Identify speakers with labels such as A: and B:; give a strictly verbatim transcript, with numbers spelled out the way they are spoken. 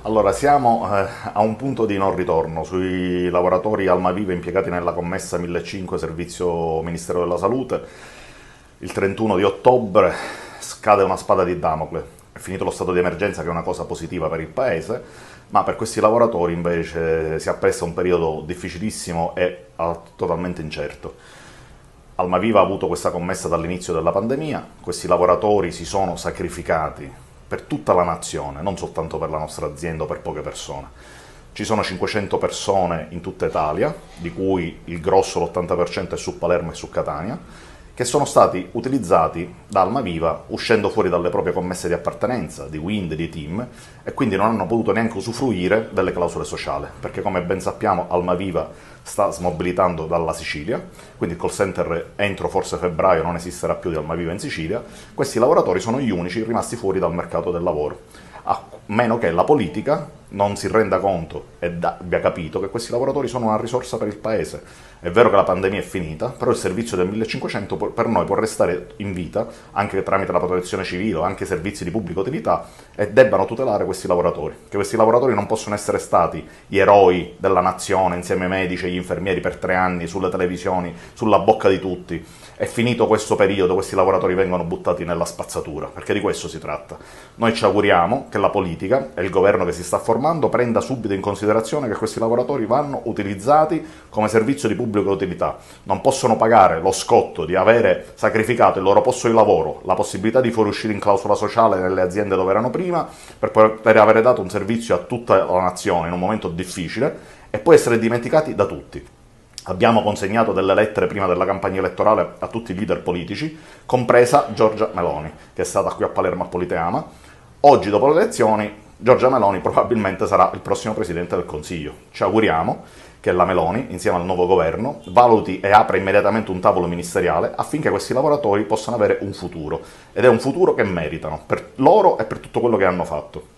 A: Allora, siamo eh, a un punto di non ritorno sui lavoratori Almaviva impiegati nella commessa millecinquecento Servizio Ministero della Salute. Il trentuno di ottobre scade una spada di Damocle. È finito lo stato di emergenza, che è una cosa positiva per il Paese, ma per questi lavoratori invece si appresta un periodo difficilissimo e ah, totalmente incerto. Almaviva ha avuto questa commessa dall'inizio della pandemia, questi lavoratori si sono sacrificati per tutta la nazione, non soltanto per la nostra azienda o per poche persone. Ci sono cinquecento persone in tutta Italia, di cui il grosso, l'ottanta per cento è su Palermo e su Catania, che sono stati utilizzati da Almaviva uscendo fuori dalle proprie commesse di appartenenza, di Wind, di Team, e quindi non hanno potuto neanche usufruire delle clausole sociali, perché come ben sappiamo Almaviva sta smobilitando dalla Sicilia, quindi il call center entro forse febbraio non esisterà più di Almaviva in Sicilia. Questi lavoratori sono gli unici rimasti fuori dal mercato del lavoro, a meno che la politica non si renda conto e abbia capito che questi lavoratori sono una risorsa per il Paese. È vero che la pandemia è finita, però il servizio del millecinquecento per noi può restare in vita anche tramite la protezione civile o anche servizi di pubblica utilità, e debbano tutelare questi lavoratori, che questi lavoratori non possono essere stati gli eroi della nazione insieme ai medici e agli infermieri per tre anni sulle televisioni, sulla bocca di tutti. È finito questo periodo, questi lavoratori vengono buttati nella spazzatura, perché di questo si tratta. Noi ci auguriamo che la politica e il governo che si sta formando prenda subito in considerazione che questi lavoratori vanno utilizzati come servizio di pubblica utilità. Non possono pagare lo scotto di avere sacrificato il loro posto di lavoro, la possibilità di fuoriuscire in clausola sociale nelle aziende dove erano prima, per poter avere dato un servizio a tutta la nazione in un momento difficile, e poi essere dimenticati da tutti. Abbiamo consegnato delle lettere prima della campagna elettorale a tutti i leader politici, compresa Giorgia Meloni, che è stata qui a Palermo a Politeama. Oggi, dopo le elezioni, Giorgia Meloni probabilmente sarà il prossimo Presidente del Consiglio. Ci auguriamo che la Meloni, insieme al nuovo governo, valuti e apra immediatamente un tavolo ministeriale affinché questi lavoratori possano avere un futuro. Ed è un futuro che meritano, per loro e per tutto quello che hanno fatto.